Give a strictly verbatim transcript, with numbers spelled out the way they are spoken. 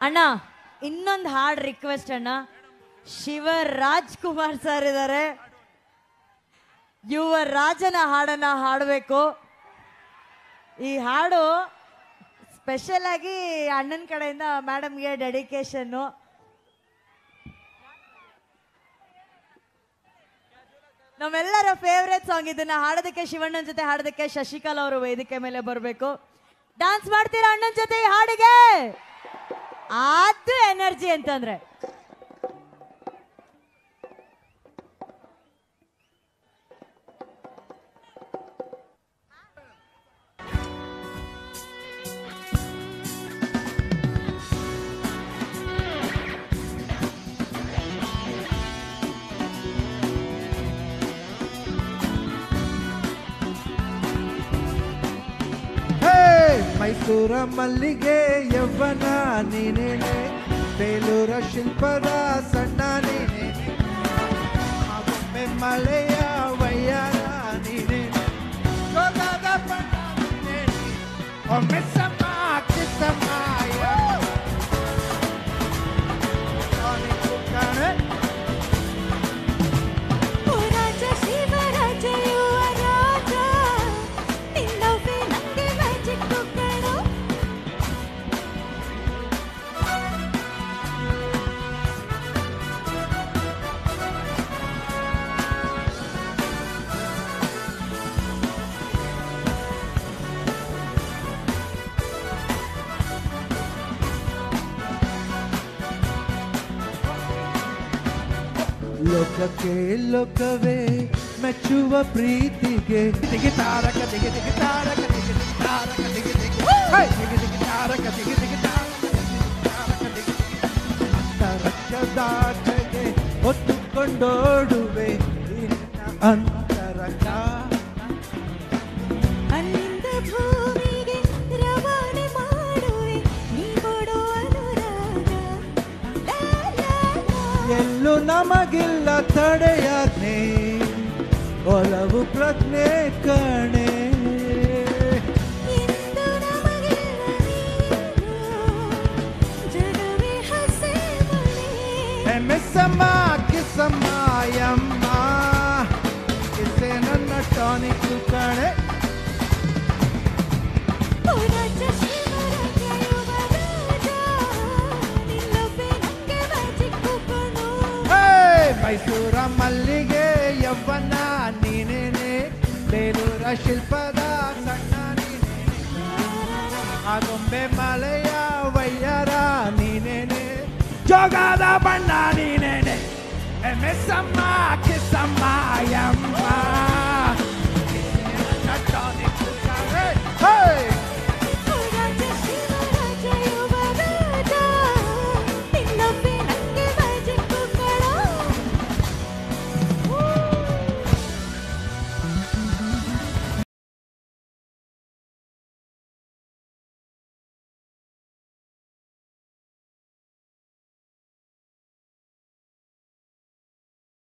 ಅಣ್ಣ ಇನ್ನೊಂದು ಹಾಡು ರಿಕ್ವೆಸ್ಟ್ ಅಣ್ಣ. ಶಿವರಾಜ್ ಕುಮಾರ್ ಸರ್ ಇದ್ದಾರೆ, ಯುವ ರಾಜನ ಹಾಡನ್ನ ಹಾಡಬೇಕು. ಈ ಹಾಡು ಸ್ಪೆಷಲ್ ಆಗಿ ಅಣ್ಣನ ಕಡೆಯಿಂದ ಮೇಡಮ್ಗೆ ಡೆಡಿಕೇಶನ್ನು. ನಮ್ಮೆಲ್ಲರ ಫೇವ್ರೆಟ್ ಸಾಂಗ್. ಇದನ್ನ ಹಾಡೋದಕ್ಕೆ ಶಿವಣ್ಣನ ಜೊತೆ ಹಾಡೋದಕ್ಕೆ ಶಶಿಕಲಾ ಅವರು ವೇದಿಕೆ ಮೇಲೆ ಬರಬೇಕು. ಡ್ಯಾನ್ಸ್ ಮಾಡ್ತೀರಾ ಅಣ್ಣನ ಜೊತೆ ಈ ಹಾಡಿಗೆ? ಅದು ಎನರ್ಜಿ ಅಂತಂದ್ರೆ. ಮೈಸೂರ ಮಲ್ಲಿಗೆ ಯವ್ವನ ನೀನೇನೆ, ಬೇಲೂರ ಶಿಲ್ಪದ ಸಣ್ಣ ನೀನೇನೆ, ಆಗೊಮ್ಮೆ ಮಳೆಯ ವಯ್ಯಾರ ನೀನೇನೆ, ಜೋಗದ ಬಣ್ಣ ನೀನೇನೆ, ಒಮ್ಮೆ ಸಮ ಕಿತ್ತಮಾಯ ಕಾಣೆ. ಲೋಕಕ್ಕೆ ಲೋಕವೇ ಮೆಚ್ಚುವ ಪ್ರೀತಿಗೆ ದಿಗಿ ತಾರಕ ದಿಗಿ ದಿಗಿ ತಾರಕ ದಿಗಿ ದಿಗಿ ತಾರಕ ದಿಗಿ ದಿಗಿ ದಿಗಿ ದಿಗಿ ತಾರಕ ದಿಗಿ ದಿಗಿ ತಾರಕ ದಿಗಿ ಅಂತರಕ್ಕದಾಚೆಗೆ ಹೊತ್ತುಕೊಂಡೋಡುವೆ ಅಂತರಕ. ಅಲ್ಲಿಂದ ಭೂಮಿಗೆ ರವಾನೆ ಮಾಡುವೆ ನೀ ಕೊಡೋ ಅನುರಾಗ. ಎಲ್ಲೂ ನಮಗಿಲ್ಲ ತಡೆಯಾಜ್ಞೆ, ಒಲವು ಪ್ರಜ್ಞೆ ಕಣೆ. ಎಂದು ನಮಗಿಲ್ಲ ನೀನು, ಜಗವೇ ಹಸೆ ಮಳೆ. ಮಿಸ್ಸಮ್ಮ ಕಿಸಮ್ಮ ಯಮ್ಮ, ಕಿಸೆ ನನ್ನ ಟಾನಿಕ್ ಕಣೆ. ಪುರಾಜ ಶಿವರಾಜ ಯುವರಾಜ, ನಿನ್ನೊಬ್ಬೆ ನಂಗೆ ಮ್ಯಾಜಿಕ್ ಕಣೋ. ಮೈಸೂರ ಮಲ್ಲಿಗೆ ಯವ್ವನ ನೀನೇನೆ, ಬೇಲೂರ ಶಿಲ್ಪದ ಸಣ್ಣ ನೀನೇನೆ, ಆಗೊಂಬೆ ಮಲೆಯ ವಯ್ಯಾರ ನೀನೇನೆ, ಜೋಗದ ಬಣ್ಣ ನೀನೇನೆ, ಮೆಸ್ಸಮ್ಮ ಕಿಸಮ್ಮ ಯಮ್ಮ.